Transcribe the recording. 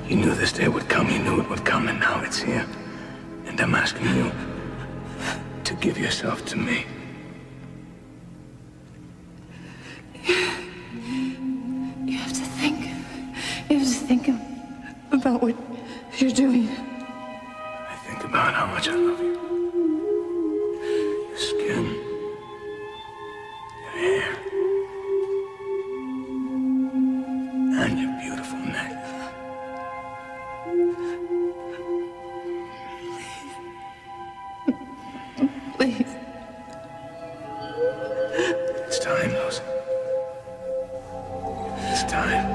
You knew this day would come, you knew it would come, and now it's here. And I'm asking you to give yourself to me. You have to think. You have to think about what you're doing. I think about how much I love you. Your skin. Your hair. And your beautiful neck. Please. It's time, Lucy. It's time.